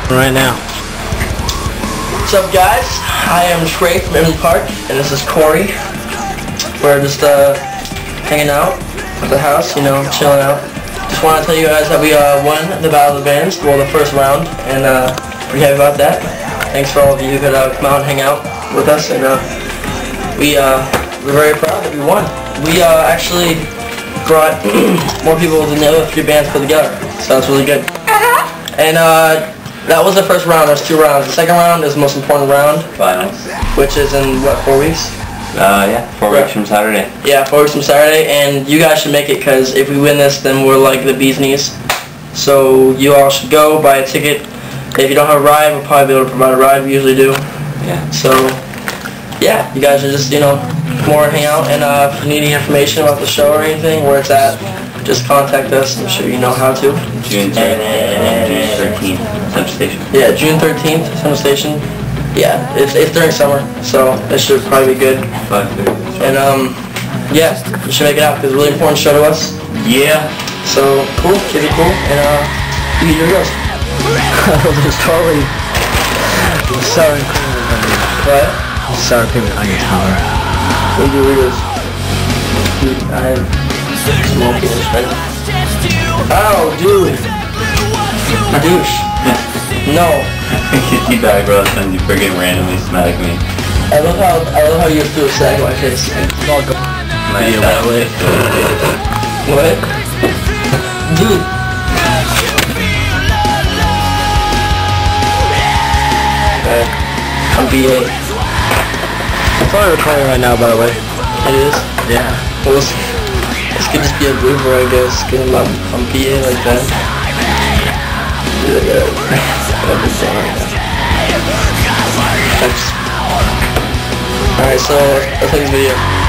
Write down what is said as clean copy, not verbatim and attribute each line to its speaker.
Speaker 1: right now.
Speaker 2: What's up, guys? I am Trey from Emily Park, and this is Corey. We're just hanging out at the house, you know, chilling out. Just want to tell you guys that we won the Battle of the Bands, well, the first round, and pretty happy about that. Thanks for all of you who could come out and hang out with us, and we're very proud that we won. We actually brought more people than the other 3 bands put together, so that's really good. And that was the first round. There's 2 rounds. The second round is the most important round,
Speaker 3: Finals.
Speaker 2: which is in what, 4 weeks?
Speaker 3: Yeah, 4 weeks from Saturday.
Speaker 2: Yeah, 4 weeks from Saturday, and you guys should make it, because if we win this, then we're like the bee's knees. So you all should go buy a ticket. If you don't have a ride, we'll probably be able to provide a ride. We usually do.
Speaker 3: Yeah.
Speaker 2: So yeah, you guys should just, you know, come over and hang out, and if you need any information about the show or anything, where it's at, just contact us. I'm sure you know how to.
Speaker 3: June 13th, Central Station.
Speaker 2: Yeah, June 13th, Central Station. Yeah, it's during summer, so it should probably be good.
Speaker 3: 5:30.
Speaker 2: And yeah, you should make it out, because it's a really important show to us.
Speaker 3: Yeah.
Speaker 2: So cool, keep it cool, and you get your girls.
Speaker 1: There's totally sour cream
Speaker 2: What?
Speaker 1: sour cream on your tower.
Speaker 2: We do Doritos. Dude, I have small penis right now. Oh, dude. Douche. No.
Speaker 3: You die, bro, and you freaking randomly smack me.
Speaker 2: I love how you threw a sack on my face.
Speaker 3: Video that way.
Speaker 2: What? Dude. Okay. I'm BA.
Speaker 1: It's only recording right now, by the way.
Speaker 2: It is?
Speaker 1: Yeah.
Speaker 2: Well, this could just be a blooper, I guess, because I'm BA like that. Alright, so let's take a video.